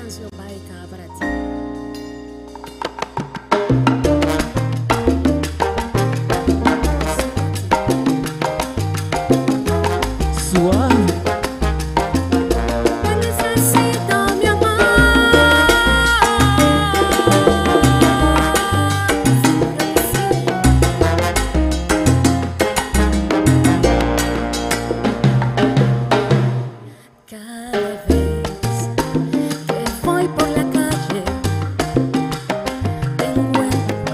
canción va dedicada para ti. Suave. Te necesito, mi amor. Cada vez que voy por la calle te encuentro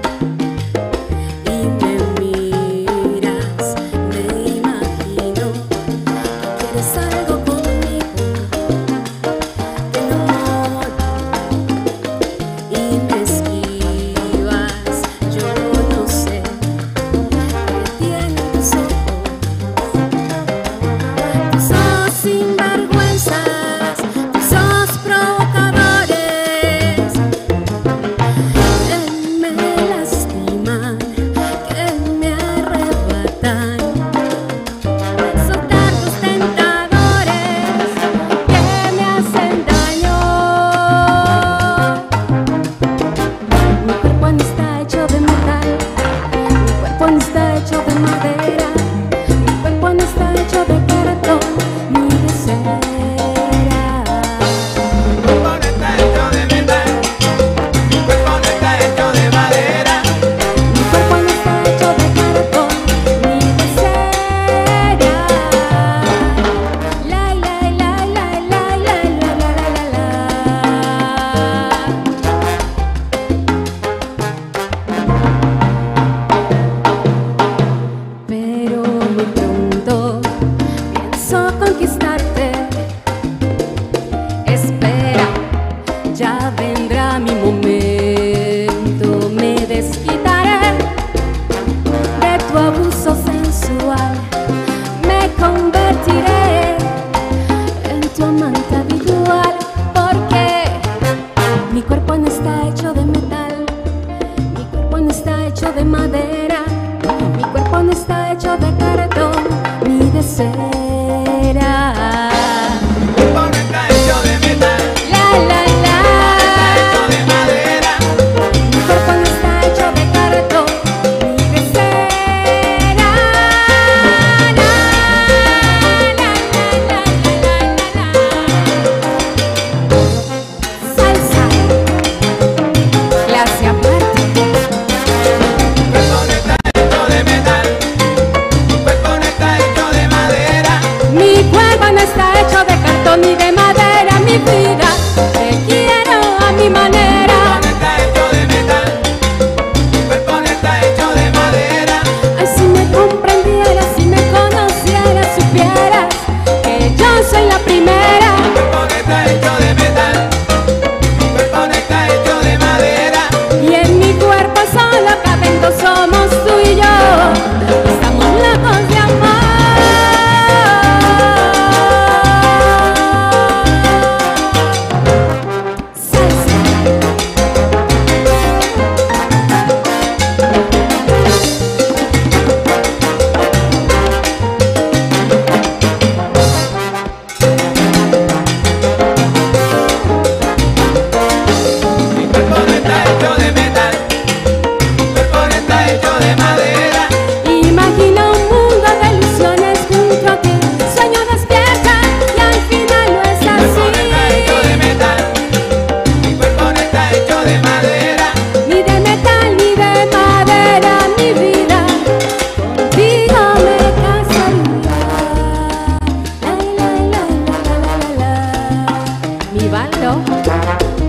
y me miras, me imagino que quieres algo conmigo, te enamoro y me esquivas. Yo no sé qué tienen tus ojos. Tú sos sinvergüenzas, tú sos provocadores, que me lastiman, que me arrebatan. Sos tantos tentadores que me hacen daño. Mi cuerpo no está hecho de metal, mi cuerpo no está hecho de madera, mi cuerpo no está hecho de cartón ni de cera. Mi cuerpo no está hecho de metal, mi cuerpo no está hecho de madera. Mi cuerpo no está hecho de cartón ni de cera. La la la la la la la la la. Pero muy pronto pienso conquistarte. Espera, ya vendrá mi momento. Me desquitaré de tu abuso sensual. Me convertiré en tu amante habitual. Porque mi cuerpo no está hecho de metal, mi cuerpo no está hecho de madera, mi cuerpo no está hecho de cartón ni de cera. Mi cuerpo no está hecho de metal, La la la. hecho de madera. Mi cuerpo no está hecho de cartón ni de cera. La la la la la la. Salsa, clase aparte. Mi cuerpo no está hecho de metal, mi cuerpo no está hecho de madera. Mi cuerpo no está hecho de cartón ni de madera, mi vida. Te quiero a mi manera. Mi cuerpo no está hecho de metal, mi cuerpo no está hecho de madera. Ay, si me comprendieras, si me conocieras, supieras que yo soy la primera. Mi cuerpo no está hecho de metal, mi cuerpo no está hecho de madera. Y en mi cuerpo solo caben dos, somos tú y yo. Estamos locos de amor. Salsa. Mi cuerpo no está hecho de metal, mi cuerpo no está hecho de madera. Imagina un mundo de ilusiones junto a ti. Sueño despierta y al final no es Mi cuerpo no está hecho de así. metal, mi cuerpo no está hecho de madera. Ni de metal ni de madera, mi vida. Contigo me casaría. La la la la la la la. Mi baldo.